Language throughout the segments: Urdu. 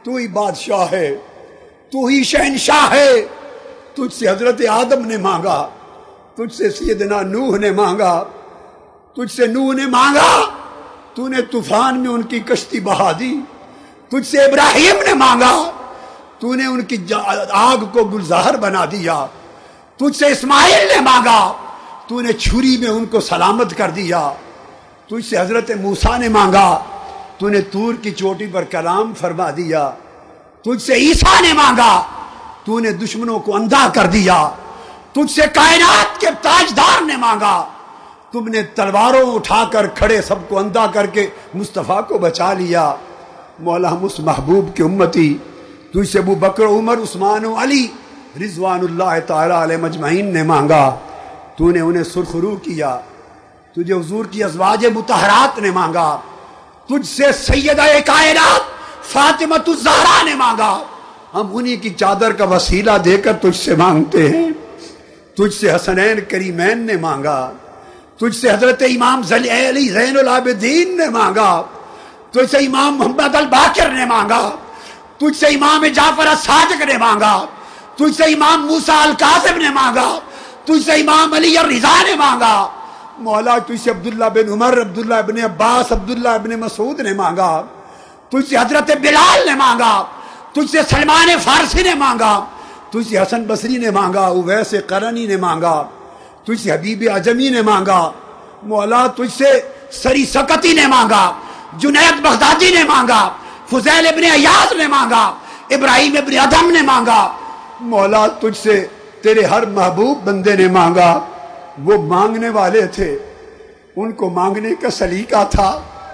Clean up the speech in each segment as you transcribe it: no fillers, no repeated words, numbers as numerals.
تو ہی بادشاہ ہے، تو ہی شہنشاہ ہے۔ تجھ سے حضرت آدم نے مانگا، تجھ سے سیدنا نوح نے مانگا، تجھ سے نوح نے مانگا، تو نے طوفان میں ان کی کشتی بہا دی۔ تجھ سے ابراہیم نے مانگا، تو نے ان کی آگ کو گلزار بنا دیا۔ تجھ سے اسماعیل نے مانگا، تو نے چھری میں ان کو سلامت کر دیا۔ تجھ سے حضرت موسیٰ نے مانگا، تو نے طور کی چوٹی پر کلام فرما دیا۔ تجھ سے عیسیٰ نے مانگا، تو نے دشمنوں کو اندھا کر دیا۔ تجھ سے کائنات کے تاجدار نے مانگا، تم نے تلواروں اٹھا کر کھڑے سب کو اندھا کر کے مصطفیٰ کو بچا لیا۔ مولا ہم اس محبوب کے امتی، تجھ سے ابو بکر عمر عثمان و علی رضوان اللہ تعالی علیہ مجمعین نے مانگا، تو نے انہیں سرخرو کیا۔ تجھے حضور کی ازواج مطہرات نے مانگا، تجھ سے سیدہ کائنات فاطمۃ الزہرا نے مانگا، ہم انہی کی چادر کا وسیلہ دے کر تجھ سے مانگتے ہیں۔ تجھ سے حسنین کریمین نے مانگا، تجھ سے حضرت امام علی زین العابدین نے مانگا، تجھ سے امام محمد الباقر نے مانگا، تجھ سے امام جعفر الصادق نے مانگا، تجھ سے امام موسیٰ الکاظم نے مانگا، تجھ سے امام علی الرضا نے مانگا۔ مولا تجھ سے عبداللہ بن عمر، عبداللہ ابن عباس، عبداللہ ابن مسعود نے مانگا، تجھ سے حضرت بلال نے مانگا، تجھ سے سلمان فارسی نے مانگا، تجھ سے حسن بصری نے مانگا، اویس قرنی نے مانگا، تجھ سے حبیب عجمی نے مانگا۔ مولا تجھ سے سری سکتی نے مانگا، جنید بغدادی نے مانگا، فضیل ابن عیاض نے مانگا، ابراہیم ابن ادم نے مانگا۔ مولا تجھ سے تیرے ہر محبوب بندے نے مانگا۔ وہ مانگنے والے تھے، ان کو مانگنے کا سلیقہ تھا،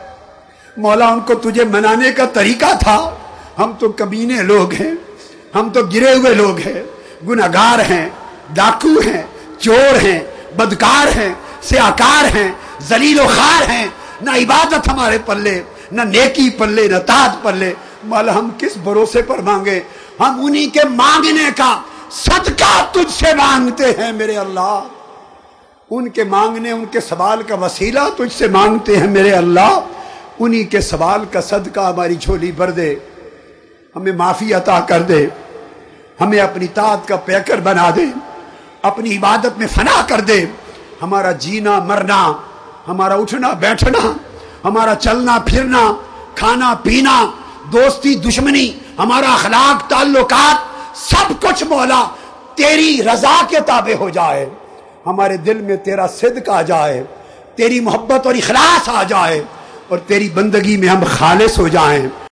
مولا ان کو تجھے منانے کا طریقہ تھا۔ ہم تو کمینے لوگ ہیں، ہم تو گرے ہوئے لوگ ہیں، گناہگار ہیں، ڈاکو ہیں، چور ہیں، بدکار ہیں، سیاکار ہیں، ذلیل و خوار ہیں، نہ عبادت ہمارے پلے، نہ نیکی پلے، نہ طاعت پلے۔ مولا ہم کس بھروسے پر مانگے؟ ہم انہی کے مانگنے کا صدقہ تجھ سے مانگتے ہیں میرے اللہ، ان کے مانگنے، ان کے سوال کا وسیلہ تجھ سے مانگتے ہیں میرے اللہ۔ انہی کے سوال کا صدقہ ہماری جھولی بھر دے، ہمیں معافی عطا کر دے، ہمیں اپنی طاعت کا پیکر بنا دے، اپنی عبادت میں فنا کر دے۔ ہمارا جینا مرنا، ہمارا اٹھنا بیٹھنا، ہمارا چلنا پھرنا، کھانا پینا، دوستی دشمنی، ہمارا اخلاق تعلقات، سب کچھ مولا تیری رضا کے تابع ہو جائے، ہمارے دل میں تیرا صدق آ جائے، تیری محبت اور اخلاص آ جائے، اور تیری بندگی میں ہم خالص ہو جائیں۔